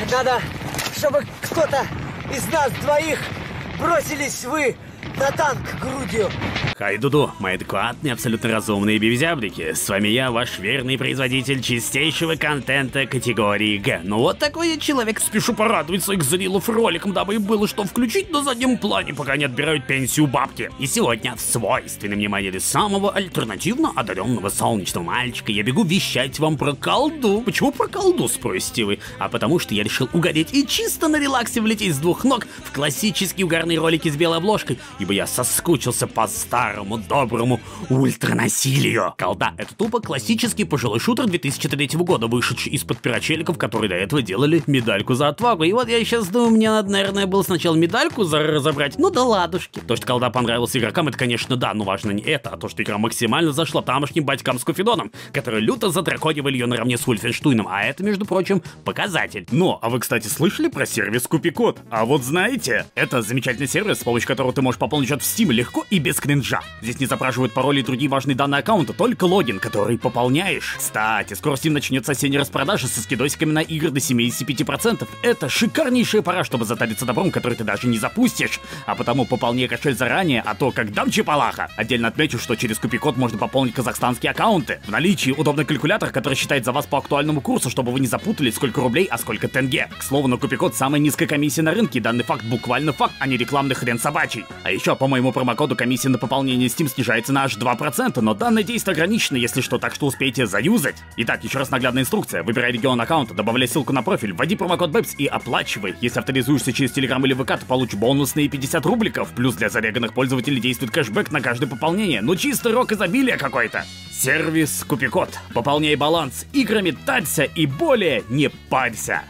Надо, чтобы кто-то из нас двоих бросились вы на танк грудью. Хай, Дуду, мои адекватные, абсолютно разумные бивизябрики. С вами я, ваш верный производитель чистейшего контента категории Г. Ну вот такой я человек, спешу порадовать своих зрителей роликом, дабы им было что включить на заднем плане, пока не отбирают пенсию бабки. И сегодня в свойственной мне манере самого альтернативно одаренного солнечного мальчика я бегу вещать вам про колду. Почему про колду, спросите вы? А потому что я решил угореть и чисто на релаксе влететь с двух ног в классические угарные ролики с белой обложкой, ибо я соскучился по старому доброму ультранасилию. Колда — это тупо классический пожилой шутер 2003 года, вышедший из-под пера челиков, которые до этого делали медальку за отвагу. И вот я сейчас думаю, мне надо, наверное, было сначала медальку разобрать. Ну да ладушки. То, что колда понравился игрокам, это, конечно, да, но важно не это, а то, что игра максимально зашла тамошним батькам с Куфидоном, которые люто задраконивали ее наравне с Вульфенштуйном, а это, между прочим, показатель. Ну, а вы, кстати, слышали про сервис Купикод? А вот знаете, это замечательный сервис, с помощью которого ты можешь пополнить счет в Steam легко и без кринжа. Здесь не запрашивают пароли и другие важные данные аккаунта, только логин, который пополняешь. Кстати, скоро Steam начнется осенняя распродажа со скидосиками на игры до 75%. Это шикарнейшая пора, чтобы затариться добром, который ты даже не запустишь. А потому пополняй кошель заранее, а то как дам чепалаха. Отдельно отмечу, что через Купикод можно пополнить казахстанские аккаунты. В наличии удобный калькулятор, который считает за вас по актуальному курсу, чтобы вы не запутались, сколько рублей, а сколько тенге. К слову, на Купикод самая низкая комиссия на рынке, данный факт буквально факт, а не рекламный хрен собачий. А еще, по моему промокоду, комиссия на пополнение Steam снижается на аж 2%, но данное действие ограничено, если что, так что успейте заюзать. Итак, еще раз наглядная инструкция. Выбирай регион аккаунта, добавляй ссылку на профиль, вводи промокод BEPS и оплачивай. Если авторизуешься через Telegram или ВК, то получишь бонусные 50 рубликов. Плюс для зареганных пользователей действует кэшбэк на каждое пополнение. Ну чисто рок изобилия какой-то. Сервис Купикод. Пополняй баланс играми, тарься и более не парься.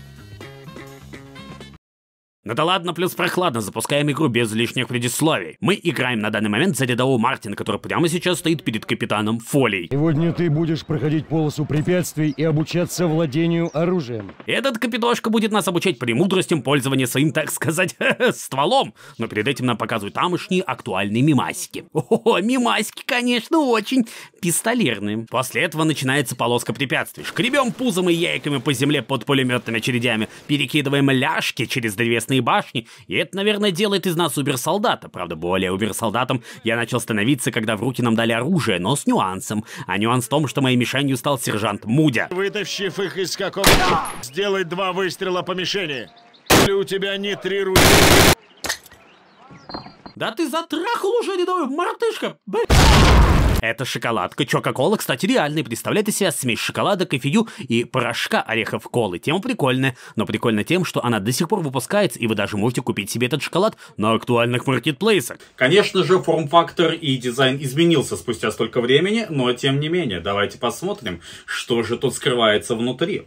Ну да ладно, плюс прохладно, запускаем игру без лишних предисловий. Мы играем на данный момент за рядового Мартина, который прямо сейчас стоит перед капитаном Фолей. Сегодня ты будешь проходить полосу препятствий и обучаться владению оружием. Этот капитошка будет нас обучать премудростям пользования своим, так сказать, стволом. Но перед этим нам показывают тамошние актуальные мимасики. О, мимасики, конечно, очень пистолерные. После этого начинается полоска препятствий. Шкребем пузом и яйками по земле под пулеметными очередями, перекидываем ляжки через древесные башни, и это, наверное, делает из нас убер-солдата. Правда, более убер-солдатом я начал становиться, когда в руки нам дали оружие, но с нюансом. А нюанс в том, что моей мишенью стал сержант Мудя. Вытащив их из какого-то... Сделай 2 выстрела по мишени. Или у тебя не 3 руки. Да ты затрахал уже рядовой мартышка! Это шоколадка. Чока-кола, кстати, реальная. Представляет из себя смесь шоколада, кофею и порошка орехов колы. Тема прикольная. Но прикольно тем, что она до сих пор выпускается, и вы даже можете купить себе этот шоколад на актуальных маркетплейсах. Конечно же, форм-фактор и дизайн изменился спустя столько времени, но тем не менее, давайте посмотрим, что же тут скрывается внутри.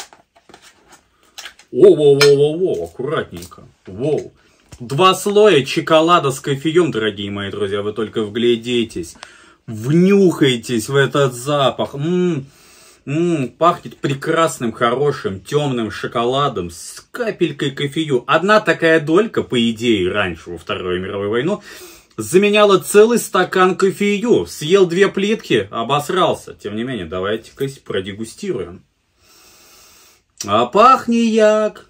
Воу-воу-воу-воу-воу, аккуратненько. Воу. 2 слоя шоколада с кофеем, дорогие мои друзья, вы только вглядитесь. Внюхайтесь в этот запах. Пахнет прекрасным, хорошим, темным шоколадом с капелькой кофею. Одна такая долька, по идее, раньше, во Вторую мировую войну, заменяла целый стакан кофею. Съел 2 плитки, обосрался. Тем не менее, давайте-ка продегустируем. А пахнет як.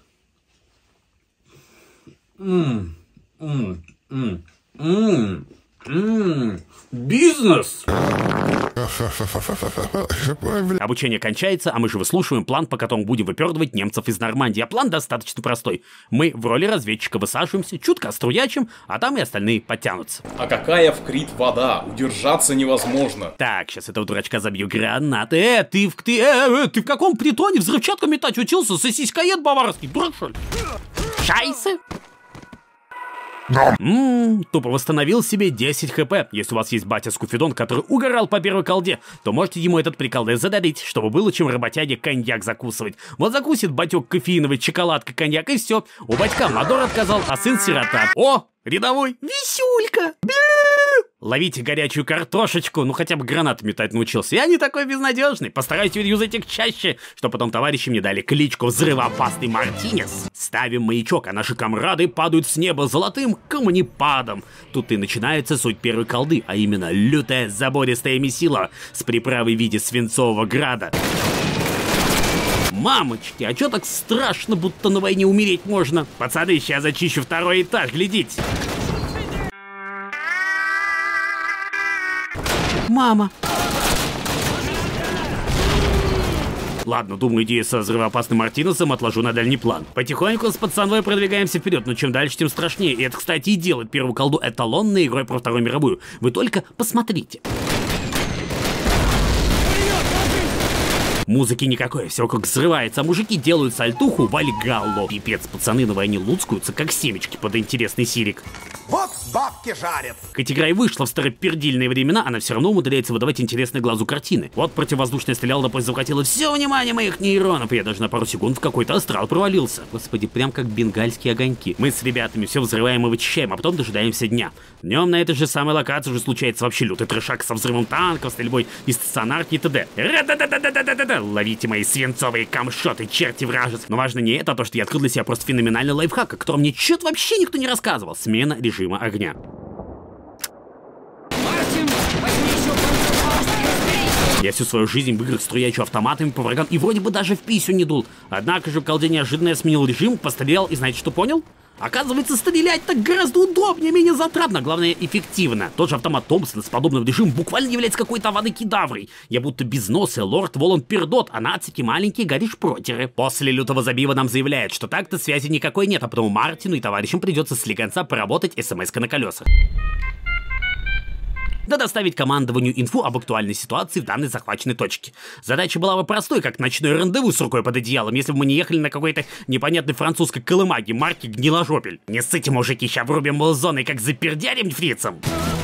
Бизнес! Обучение кончается, а мы же выслушиваем план, по которому будем выпердывать немцев из Нормандии. А план достаточно простой. Мы в роли разведчика высаживаемся, чутко оструячим, а там и остальные подтянутся. А какая в Крит вода? Удержаться невозможно. Так, сейчас этого дурачка забью гранаты. Ты в каком притоне взрывчатку метать учился? Сосиськоед баварский, дурак что ли? Шайсы? Тупо восстановил себе 10 хп. Если у вас есть батя Скуфидон, который угорал по первой колде, то можете ему этот прикол задарить, чтобы было чем работяге коньяк закусывать. Вот закусит батек кофеиновый, шоколадка, коньяк и все. У батька Мадор отказал, а сын сирота. О, рядовой, висюлька. Ловите горячую картошечку, ну хотя бы гранаты метать научился. Я не такой безнадежный. Постараюсь юзать их чаще, чтобы потом товарищи мне дали кличку Взрывоопасный Мартинес. Ставим маячок, а наши комрады падают с неба золотым камнепадом. Тут и начинается суть первой колды, а именно лютая забористая месила с приправой в виде свинцового града. Мамочки, а чё так страшно, будто на войне умереть можно? Пацаны, сейчас зачищу второй этаж, глядите. Мама. Ладно, думаю, идею со взрывоопасным Мартинесом отложу на дальний план. Потихоньку с пацаной продвигаемся вперед, но чем дальше, тем страшнее. И это, кстати, и делает первую колду эталонной игрой про Вторую мировую. Вы только посмотрите. Музыки никакой, все как взрывается, а мужики делают сальтуху вальгалло. Пипец, пацаны на войне луцкаются, как семечки под интересный сирик. Вот бабки жарят. Хоть игра и вышла в старопердильные времена, она все равно умудряется выдавать интересные глазу картины. Вот противовоздушная стрелялка захватила все внимание моих нейронов, и я даже на пару секунд в какой-то астрал провалился. Господи, прям как бенгальские огоньки. Мы с ребятами все взрываем и вычищаем, а потом дожидаемся дня. Днем на этой же самой локации уже случается вообще лютый трешак со взрывом танков, стрельбой из стационарки и т.д. Ловите мои свинцовые камшоты, черти вражец. Но важно не это, а то, что я открыл для себя просто феноменальный лайфхак, о котором мне чё-то вообще никто не рассказывал. Смена режима огня. Я всю свою жизнь в играх струячу автоматами по врагам и вроде бы даже в писю не дул. Однако же в колде неожиданно я сменил режим, пострелял и знаете, что понял? Оказывается, стрелять так гораздо удобнее, менее затратно, главное, эффективно. Тот же автомат Томпсона с подобным режимом буквально является какой-то авадой-кедаврой. Я будто безносый лорд Волан-Пердот, а нацики маленькие гарри-шпротеры. После лютого забива нам заявляют, что так-то связи никакой нет, а потому Мартину и товарищам придется слегонца поработать смс-ка на колесах. Да доставить командованию инфу об актуальной ситуации в данной захваченной точке. Задача была бы простой, как ночной рандеву с рукой под одеялом, если бы мы не ехали на какой-то непонятной французской колымаге марки Гниложопель. Не ссыте, мужики, ща врубим молзоны, как запердярим фрицам.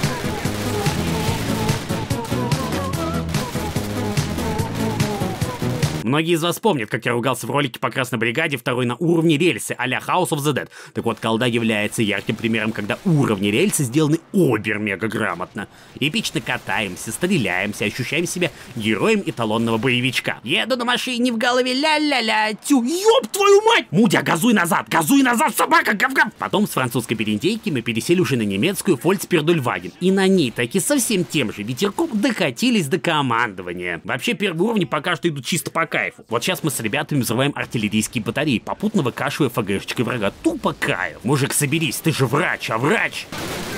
Многие из вас помнят, как я ругался в ролике по Красной Бригаде, второй на уровне рельсы, а-ля House of the Dead. Так вот, колда является ярким примером, когда уровни рельсы сделаны обер-мега грамотно. Эпично катаемся, стреляемся, ощущаем себя героем эталонного боевичка. Еду на машине, в голове ля-ля-ля, тю, ёб твою мать! Мудя, газуй назад, собака, гав-гав! Потом с французской периндейки мы пересели уже на немецкую Фолькспердольваген. И на ней таки совсем тем же ветерком докатились до командования. Вообще, первые уровни пока что идут чисто по кайфу. Вот сейчас мы с ребятами взрываем артиллерийские батареи, попутно выкашивая ФГшечкой врага. Тупо кайф. Мужик, соберись, ты же врач, а врач...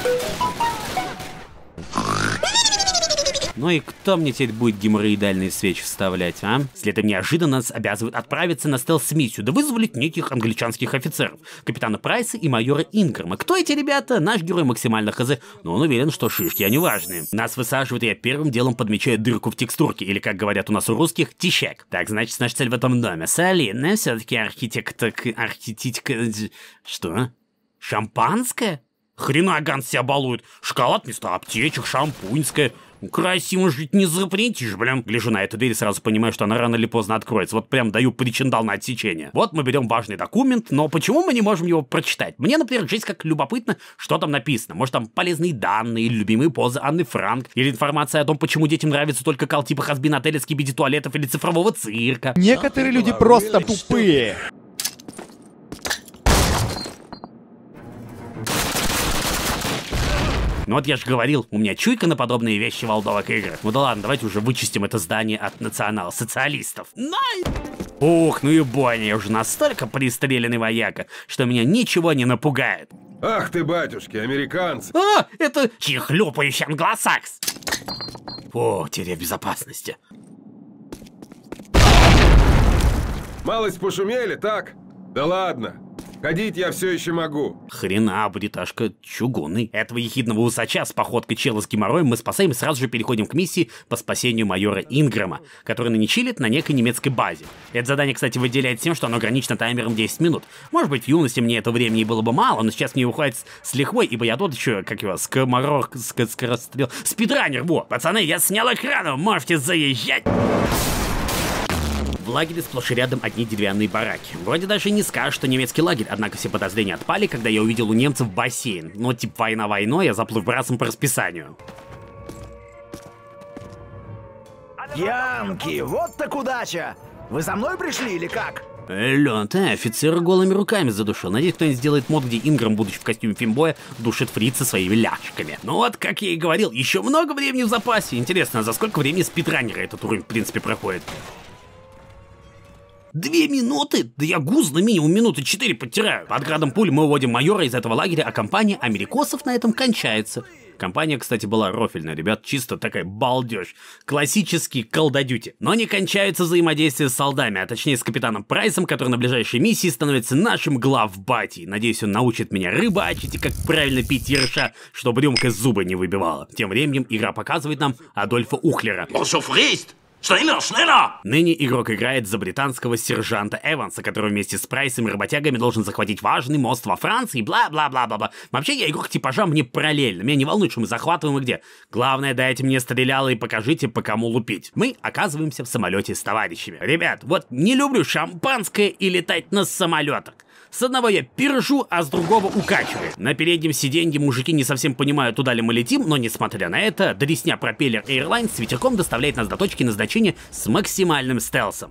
Ну и кто мне теперь будет геморроидальные свечи вставлять, а? Следом неожиданно нас обязывают отправиться на стелс-миссию, да вызволить неких англичанских офицеров, капитана Прайса и майора Инграма. Кто эти ребята? Наш герой максимально хз, но он уверен, что шишки они важные. Нас высаживают, и я первым делом подмечаю дырку в текстурке, или, как говорят у нас у русских, тищак. Так, значит, наша цель в этом доме солидная, все-таки архитектка... Что? Шампанское? Хрена Ганс себя балует. Шоколад вместо аптечек, шампуньское. Красиво жить не запретишь, блин. Гляжу на эту дверь и сразу понимаю, что она рано или поздно откроется. Вот прям даю причиндал на отсечение. Вот мы берем важный документ, но почему мы не можем его прочитать? Мне, например, жизнь как любопытно, что там написано. Может, там полезные данные, или любимые позы Анны Франк, или информация о том, почему детям нравится только кал типа хазбин отеля, скибиди туалетов или цифрового цирка. Некоторые люди просто тупые. Ну вот я же говорил, у меня чуйка на подобные вещи в олдовых играх. Ну да ладно, давайте уже вычистим это здание от национал-социалистов. Ух, ну и бойня, я уже настолько пристреленный вояка, что меня ничего не напугает. Ах ты, батюшки, американцы. А, это чехлёпающий англосакс. О, теперь в безопасности. Малость пошумели, так? Да ладно. Ходить я все еще могу. Хрена, бриташка чугунный. Этого ехидного усача с походкой чела с геморроем мы спасаем и сразу же переходим к миссии по спасению майора Инграма, который ныне чилит на некой немецкой базе. Это задание, кстати, выделяет тем, что оно ограничено таймером 10 минут. Может быть, в юности мне этого времени было бы мало, но сейчас мне уходит с лихвой, ибо я тот еще, как его, скорострел... Спидранер, во! Пацаны, я снял экран, можете заезжать! В лагере сплошь и рядом одни деревянные бараки. Вроде даже не скажешь, что немецкий лагерь, однако все подозрения отпали, когда я увидел у немцев бассейн. Ну, типа война войной, а заплыв брасом по расписанию. Янки, вот так удача! Вы за мной пришли или как? Лён, ты офицера голыми руками задушил. Надеюсь, кто-нибудь сделает мод, где Инграм, будучи в костюме фимбоя, душит фрица своими ляжками. Ну вот, как я и говорил, еще много времени в запасе. Интересно, а за сколько времени спидранера этот уровень, в принципе, проходит? 2 минуты? Да я гузно минимум минуты 4 подтираю. Под градом пуль мы уводим майора из этого лагеря, а компания америкосов на этом кончается. Компания, кстати, была рофельная, ребят, чисто такая балдеж. Классический Call of Duty. Но не кончается взаимодействие с солдами, а точнее с капитаном Прайсом, который на ближайшей миссии становится нашим главбатей. Надеюсь, он научит меня рыбачить и как правильно пить ерша, чтобы рюмка зубы не выбивала. Тем временем игра показывает нам Адольфа Ухлера. Ныне игрок играет за британского сержанта Эванса, который вместе с Прайсом и работягами должен захватить важный мост во Франции, бла-бла-бла-бла-бла. Вообще, я игрок типажа мне параллельно. Меня не волнует, что мы захватываем и где. Главное, дайте мне стреляло и покажите, по кому лупить. Мы оказываемся в самолете с товарищами. Ребят, вот не люблю шампанское и летать на самолетах. С одного я пержу, а с другого укачиваю. На переднем сиденье мужики не совсем понимают, туда ли мы летим, но несмотря на это, дресня пропеллер Airlines с ветерком доставляет нас до точки назначения с максимальным стелсом.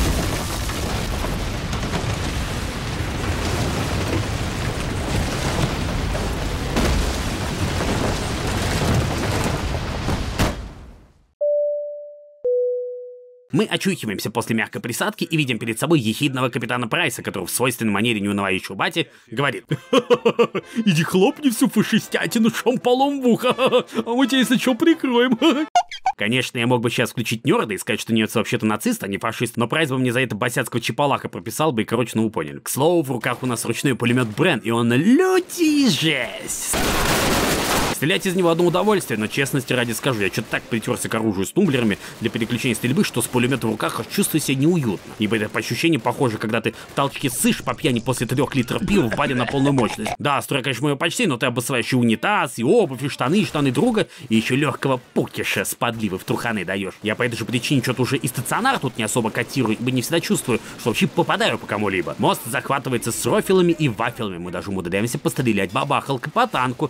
Мы очухиваемся после мягкой присадки и видим перед собой ехидного капитана Прайса, который в свойственной манере неунывающего бати говорит: «Иди хлопни всю фашистятину шампалом в ухо, а мы тебя, если что, прикроем». Конечно, я мог бы сейчас включить нерда и сказать, что немец вообще-то нацист, а не фашист, но Прайс бы мне за это босяцкого чапалаха прописал бы и, короче, ну вы поняли. К слову, в руках у нас ручной пулемет Брен, и он лютий жесть. Стрелять из него одно удовольствие, но честности ради скажу, я что-то так притерся к оружию с тумблерами для переключения стрельбы, что с пулеметом в руках чувствую себя неуютно. Ибо это по ощущениям похоже, когда ты в толчке ссышь по пьяни после 3 литров пива в баре на полную мощность. Да, строй, конечно, мое почти, но ты обоссываешь и унитаз, и обувь, и штаны друга, и еще легкого пукиша с подливы в труханы даешь. Я по этой же причине что-то уже и стационар тут не особо котирую, ибо не всегда чувствую, что вообще попадаю по кому-либо. Мост захватывается с рофилами и вафелами, мы даже умудряемся пострелять бабахалкой по танку.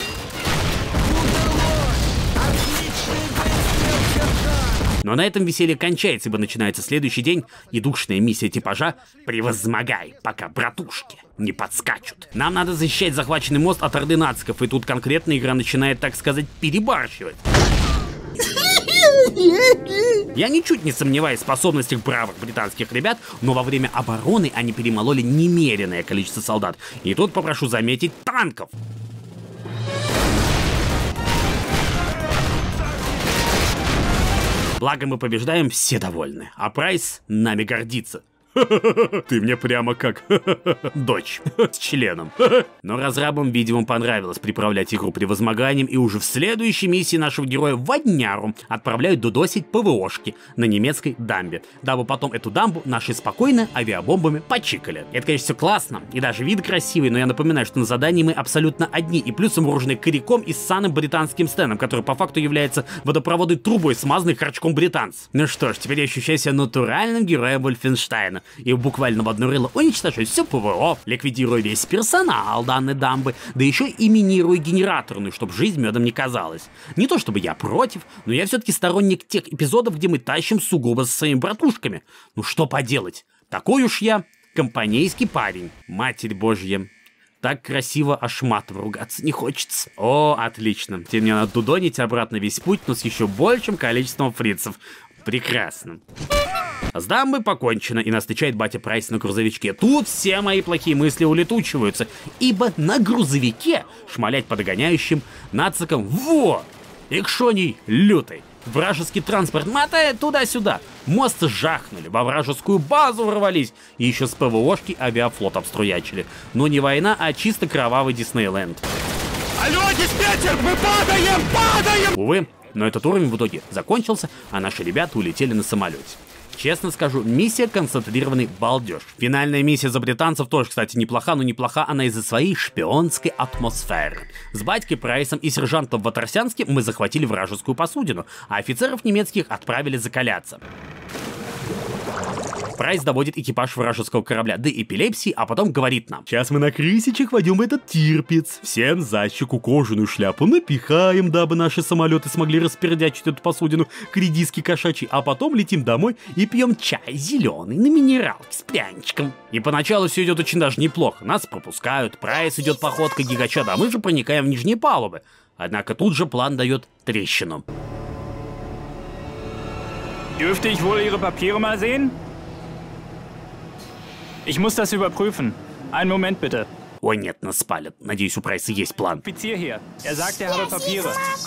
Но на этом веселье кончается, ибо начинается следующий день и душная миссия типажа «Превозмогай, пока братушки не подскачут». Нам надо защищать захваченный мост от орды нациков, и тут конкретно игра начинает, так сказать, перебарщивать. Я ничуть не сомневаюсь в способностях бравых британских ребят, но во время обороны они перемололи немеренное количество солдат. И тут попрошу заметить танков. Благо мы побеждаем, все довольны, а Прайс нами гордится. Ты мне прямо как дочь с членом. Но разрабам, видимо, понравилось приправлять игру превозмоганием, и уже в следующей миссии нашего героя Водняру отправляют дудосить ПВОшки на немецкой дамбе, дабы потом эту дамбу наши спокойно авиабомбами почикали. Это, конечно, все классно, и даже вид красивый, но я напоминаю, что на задании мы абсолютно одни, и плюсом вооружены коряком и ссаным британским стеном, который по факту является водопроводной трубой, смазанной харчком британцев. Ну что ж, теперь я ощущаю себя натуральным героем Вольфенштейна. И буквально в одно рыло уничтожаю все ПВО, ликвидирую весь персонал данной дамбы, да еще и минирую генераторную, чтобы жизнь медом не казалась. Не то чтобы я против, но я все-таки сторонник тех эпизодов, где мы тащим сугубо со своими братушками. Ну что поделать, такой уж я компанейский парень. Матерь Божья. Так красиво, аж матом ругаться не хочется. О, отлично. Теперь мне надо дудонить обратно весь путь, но с еще большим количеством фрицев. Прекрасно. С дамбой покончено, и нас встречает батя Прайс на грузовичке. Тут все мои плохие мысли улетучиваются, ибо на грузовике шмалять по догоняющим нацикам во! Экшоний лютый. Вражеский транспорт мотает туда-сюда. Мост жахнули, во вражескую базу ворвались, и еще с ПВОшки авиафлот обструячили. Но не война, а чисто кровавый Диснейленд. Алло, диспетчер, мы падаем! Увы, но этот уровень в итоге закончился, а наши ребята улетели на самолете. Честно скажу, миссия концентрированный балдеж. Финальная миссия за британцев тоже, кстати, неплоха, но неплоха она из-за своей шпионской атмосферы. С батькой Прайсом и сержантом Ватросянским мы захватили вражескую посудину, а офицеров немецких отправили закаляться. Прайс доводит экипаж вражеского корабля до эпилепсии, а потом говорит нам: «Сейчас мы на крысичек водим этот Тирпиц. Всем за щеку кожаную шляпу напихаем, дабы наши самолеты смогли распердячить эту посудину к редиске кошачьей, а потом летим домой и пьем чай зеленый на минералке с пряничком». И поначалу все идет очень даже неплохо. Нас пропускают, Прайс идет походкой гигача, а мы же проникаем в нижние палубы. Однако тут же план дает трещину. Dürfte ich wohl Ihre Papiere mal sehen? Ich muss das überprüfen. Einen Moment bitte. Ой, нет, нас спалят. Надеюсь, у Прайса есть план. Offizier hier. Er sagt, er habe Papiere.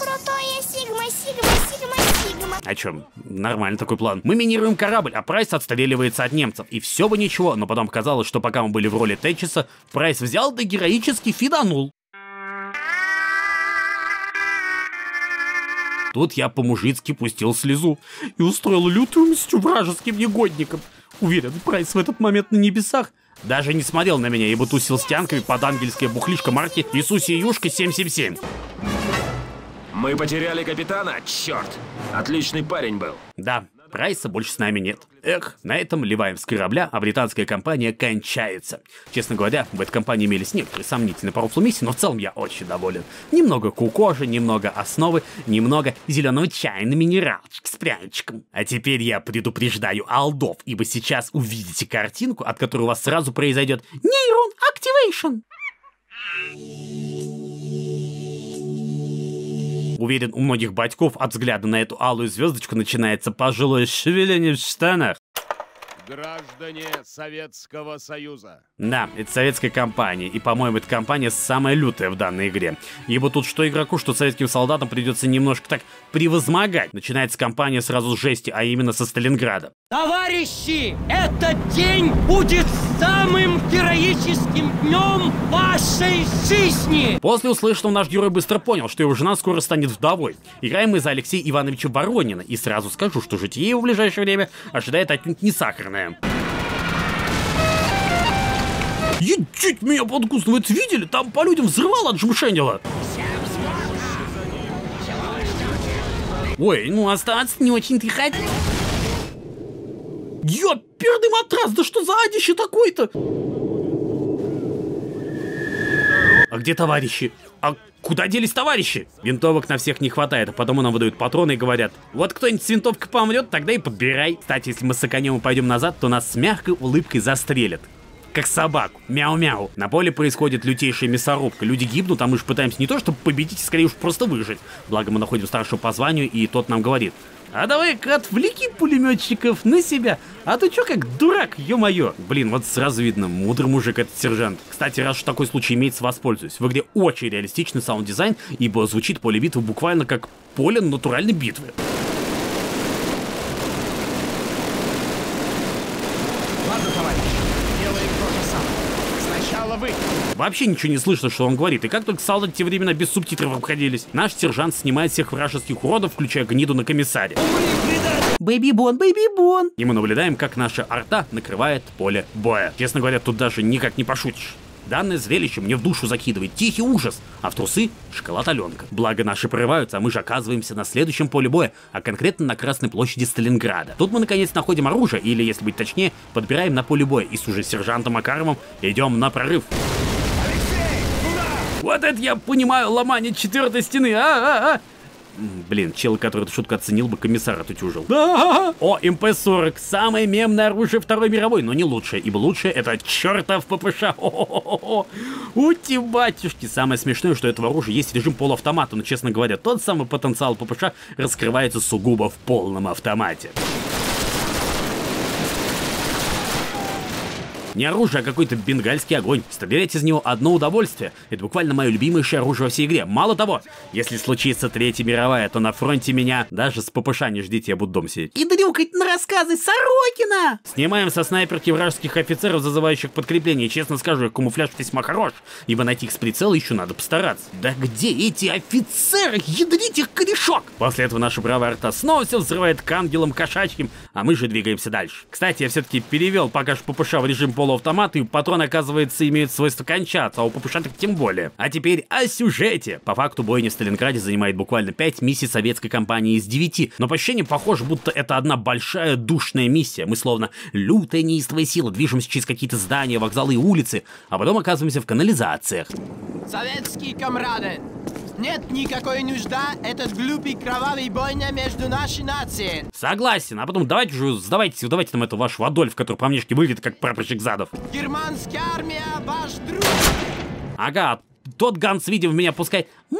О чем? Нормальный такой план. Мы минируем корабль, а Прайс отстреливается от немцев. И все бы ничего, но потом казалось, что пока мы были в роли Тэтчеса, Прайс взял да героически фиданул. Тут я по-мужицки пустил слезу и устроил лютую мстью вражеским негодникам. Уверен, Прайс в этот момент на небесах даже не смотрел на меня, ибо тусил с тянками под ангельская бухлишка марки Иисусе Юшка 777. Мы потеряли капитана, черт! Отличный парень был. Да, Прайса больше с нами нет. Эх, на этом ливаем с корабля, а британская компания кончается. Честно говоря, в этой компании имелись некоторые сомнительные по рофлу миссии, но в целом я очень доволен. Немного кукожи, немного основы, немного зеленого чая на минералчик с пряничком. А теперь я предупреждаю алдов, ибо сейчас увидите картинку, от которой у вас сразу произойдет нейрон активейшн. Уверен, у многих батьков от взгляда на эту алую звездочку начинается пожилое шевеление в штанах. Граждане Советского Союза. Да, это советская компания, и, по-моему, эта компания самая лютая в данной игре. Ибо тут что игроку, что советским солдатам придется немножко так превозмогать. Начинается кампания сразу с жести, а именно со Сталинграда. Товарищи, этот день будет самым героическим днем вашей жизни! После услышанного наш герой быстро понял, что его жена скоро станет вдовой. Играем мы за Алексея Ивановича Воронина, и сразу скажу, что житие его в ближайшее время ожидает отнюдь не сахарное. Едить меня подкусно, вы это видели? Там по людям взрывало от жмшенила. Ой, ну остаться не очень-то и хотел. Ёперный матрас, да что за адище такой-то? А где товарищи? А куда делись товарищи? Винтовок на всех не хватает, а потом нам выдают патроны и говорят: вот кто-нибудь с винтовкой помрет, тогда и подбирай. Кстати, если мы сыканем и пойдем назад, то нас с мягкой улыбкой застрелят. Как собаку. Мяу-мяу. На поле происходит лютейшая мясорубка. Люди гибнут, а мы же пытаемся не то чтобы победить, а скорее уж просто выжить. Благо мы находим старшего по званию, и тот нам говорит: а давай-ка отвлеки пулеметчиков на себя. А ты чё как дурак, ё-моё. Блин, вот сразу видно, мудрый мужик этот сержант. Кстати, раз уж такой случай имеется, воспользуюсь. В игре очень реалистичный саунд-дизайн, ибо звучит поле битвы буквально как поле натуральной битвы. Ладно, товарищ, делаем то же самое. Сначала вы. Вообще ничего не слышно, что он говорит, и как только солдаты в те времена без субтитров обходились. Наш сержант снимает всех вражеских уродов, включая гниду на комиссаре. Бэйби-бон, бэйби-бон. И мы наблюдаем, как наша арта накрывает поле боя. Честно говоря, тут даже никак не пошутишь. Данное зрелище мне в душу закидывает тихий ужас, а в трусы шоколад Аленка. Благо наши прорываются, а мы же оказываемся на следующем поле боя, а конкретно на Красной площади Сталинграда. Тут мы наконец находим оружие, или, если быть точнее, подбираем на поле боя, и с уже сержантом Макаровым идем на прорыв. Вот это я понимаю ломание четвертой стены, Блин, чел, который эту шутку оценил, бы комиссар отутюжил. О, МП-40, самое мемное оружие Второй мировой, но не лучшее, ибо лучшее это чертов ППШ. Ути батюшки. Самое смешное, что этого оружия есть режим полуавтомата, но, честно говоря, тот самый потенциал ППШ раскрывается сугубо в полном автомате. Не оружие, а какой-то бенгальский огонь. Стрелять из него одно удовольствие. Это буквально мое любимейшее оружие во всей игре. Мало того, если случится Третья мировая, то на фронте меня даже с ППШ не ждите, я буду дома сидеть. И дрюкать на рассказы Сорокина! Снимаем со снайперки вражеских офицеров, зазывающих подкрепление. Честно скажу, их камуфляж весьма хорош, ибо найти их с прицела еще надо постараться. Да где эти офицеры? Ядрить их корешок! После этого наша бравая арта снова все взрывает к ангелам кошачьим, а мы же двигаемся дальше. Кстати, я все-таки перевел пока что ППШ в режим полуавтомат, и патроны, оказывается, имеют свойство кончаться, а у ППШ так тем более. А теперь о сюжете. По факту бойня в Сталинграде занимает буквально 5 миссий советской компании из 9, но по ощущениям похоже, будто это одна большая душная миссия. Мы словно лютая неистовая сила движемся через какие-то здания, вокзалы и улицы, а потом оказываемся в канализациях. Советские камрады, нет никакой нужды этот глупый кровавый бойня между нашей нацией. Согласен, а потом давайте уже сдавайте там эту вашу Адольф, который по внешне выглядит как прапорщик Задов. Германская армия ваш друг. Ага, тот Ганс, видимо, в меня пускает.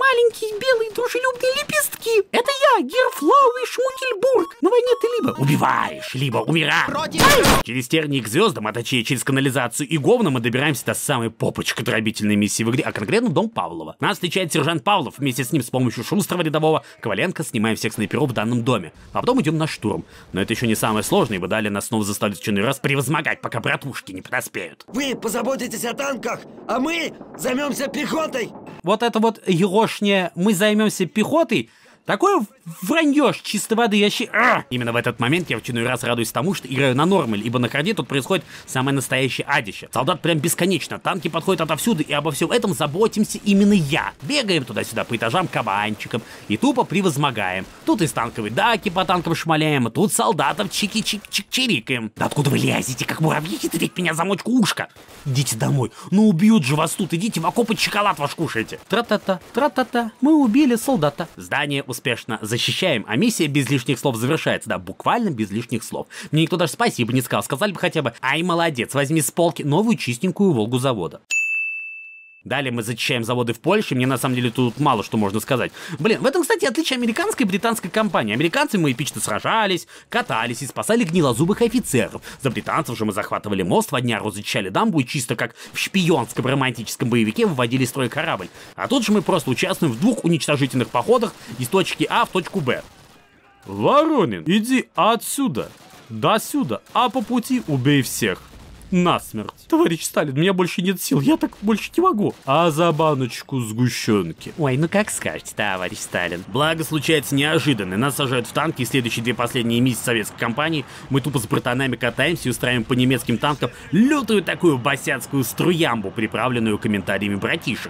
маленькие белые дружелюбные лепестки. Это я, Герфлауи Шмукельбург. На войне ты либо убиваешь, либо умираешь. Через тернии к звездам, а точнее через канализацию и говно мы добираемся до самой попочкодробительной миссии в игре, а конкретно дом Павлова. Нас встречает сержант Павлов. Вместе с ним с помощью шустрого рядового Коваленко снимаем всех снайперов в данном доме. А потом идем на штурм. Но это еще не самое сложное, ибо далее нас снова заставят в очередной раз превозмогать, пока братушки не подоспеют. Вы позаботитесь о танках, а мы займемся пехотой. Вот это вот ерошнее «мы займемся пехотой» такое вранье чистой воды, я Именно в этот момент я в очередной раз радуюсь тому, что играю на нормале, ибо на харде тут происходит самое настоящее адище. Солдат прям бесконечно, танки подходят отовсюду, и обо всем этом заботимся именно я. Бегаем туда-сюда по этажам кабанчиком и тупо превозмогаем. Тут из танковой даки по танкам шмаляем, тут солдатов чики-чик-чик-чирикаем. Да откуда вы лезете, как муравьи, хитрить меня замочку ушка? Идите домой, ну убьют же вас тут, идите в окопы, чоколад ваш кушайте. Тра-та-та, тра-та-та, мы убили солдата. Здание успешно защищаем, а миссия без лишних слов завершается. Да, буквально без лишних слов. Мне никто даже спасибо не сказал. Сказали бы хотя бы: ай, молодец, возьми с полки новую чистенькую Волгу завода. Далее мы зачищаем заводы в Польше, мне на самом деле тут мало что можно сказать. Блин, в этом, кстати, отличие американской и британской компании. Американцы мы эпично сражались, катались и спасали гнилозубых офицеров. За британцев же мы захватывали мост, в Одняру зачищали дамбу и чисто как в шпионском романтическом боевике выводили из строя корабль. А тут же мы просто участвуем в двух уничтожительных походах из точки А в точку Б. Воронин, иди отсюда, до сюда, а по пути убей всех. Насмерть. Товарищ Сталин, у меня больше нет сил, я так больше не могу. А за баночку сгущенки? Ой, ну как скажете, товарищ Сталин. Благо случается неожиданно. Нас сажают в танки, и следующие две последние миссии советской кампании мы тупо с братанами катаемся и устраиваем по немецким танкам лютую такую босяцкую струямбу, приправленную комментариями братишек.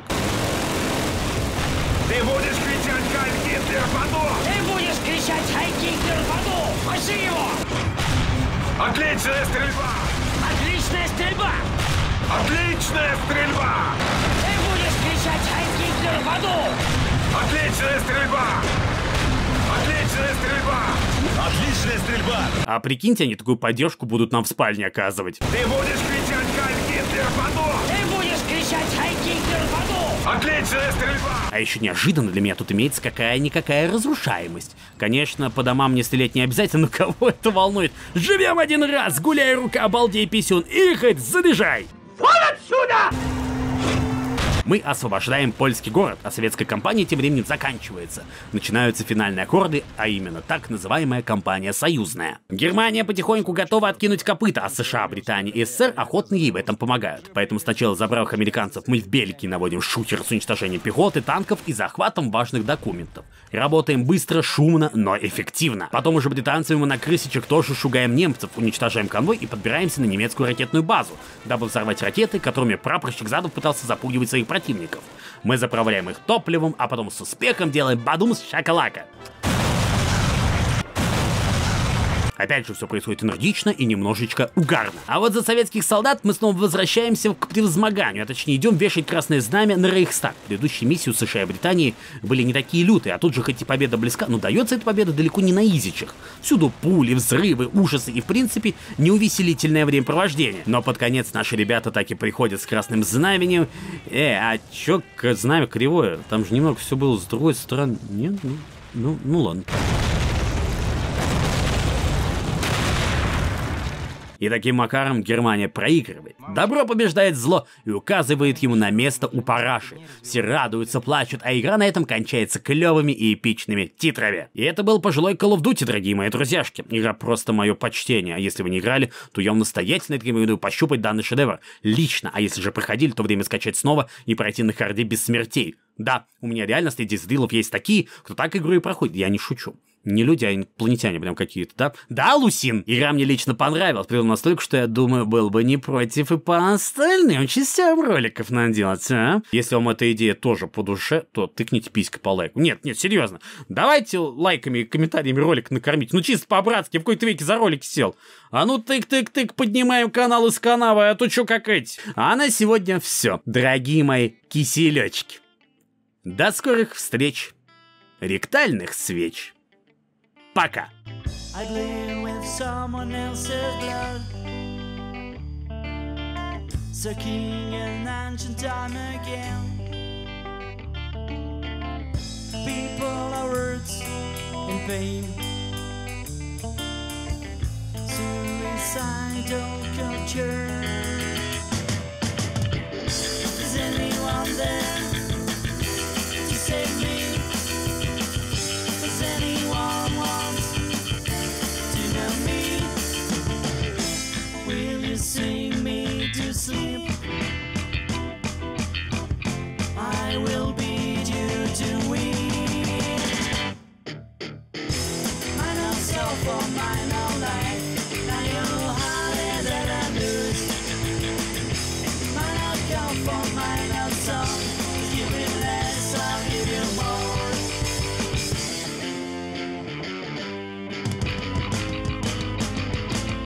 Ты будешь кричать «Хай Гитлер в аду!» Ты будешь кричать «Хай Гитлер в аду!» Маши его! Отличная стрельба! Отличная стрельба! Отличная стрельба! Ты будешь кричать «Хай Гитлер в аду!» Отличная стрельба! Отличная стрельба! Отличная стрельба! А прикиньте, они такую поддержку будут нам в спальне оказывать. Ты будешь кричать «Хай Гитлер в аду!» Ты будешь кричать «Хай Гитлер в аду!» Отличная стрельба! А еще неожиданно для меня тут имеется какая-никакая разрушаемость. Конечно, по домам мне стрелять не обязательно, но кого это волнует? Живем один раз, гуляй, рука, обалдей, писюн, и хоть заряжай! Вон отсюда! Мы освобождаем польский город, а советская кампания тем временем заканчивается. Начинаются финальные аккорды, а именно так называемая кампания союзная. Германия потихоньку готова откинуть копыта, а США, Британия и СССР охотно ей в этом помогают. Поэтому сначала, забрав американцев, мы в Бельгии наводим шухер с уничтожением пехоты, танков и захватом важных документов. Работаем быстро, шумно, но эффективно. Потом уже британцами мы на крысичек тоже шугаем немцев, уничтожаем конвой и подбираемся на немецкую ракетную базу, дабы взорвать ракеты, которыми прапорщик Задов пытался запугивать своих противников. Мы заправляем их топливом, а потом с успехом делаем бадум с шакалака. Опять же, все происходит энергично и немножечко угарно. А вот за советских солдат мы снова возвращаемся к превозмоганию, а точнее идем вешать красное знамя на Рейхстаг. Предыдущие миссии у США и Британии были не такие лютые, а тут же хоть и победа близка, но дается эта победа далеко не на изичах. Всюду пули, взрывы, ужасы и в принципе неувеселительное времяпровождение. Но под конец наши ребята так и приходят с красным знаменем. А чё знамя кривое? Там же немного все было с другой стороны. Нет? Ну ладно. И таким макаром Германия проигрывает. Добро побеждает зло и указывает ему на место у параши. Все радуются, плачут, а игра на этом кончается клевыми и эпичными титрами. И это был пожилой Call of Duty, дорогие мои друзьяшки. Игра просто мое почтение, а если вы не играли, то я вам настоятельно рекомендую пощупать данный шедевр лично, а если же проходили, то время скачать снова и пройти на харде без смертей. Да, у меня реально среди зрителей есть такие, кто так игру и проходит, я не шучу. Не люди, а инопланетяне прям какие-то, да? Да, Лусин? Игра мне лично понравилась, прям настолько, что я думаю, был бы не против и по остальным частям роликов наделать, а? Если вам эта идея тоже по душе, то тыкните писька по лайку. Нет, серьезно. Давайте лайками и комментариями ролик накормить. Ну чисто по-братски, в какой-то веке за ролики сел. А ну тык-тык-тык, поднимаем канал из канавы, а то чё как эти. А на сегодня все, дорогие мои киселечки. До скорых встреч, ректальных свеч. Пока. I'd live with someone else's blood, sucking an ancient time again. pain. Suicidal culture.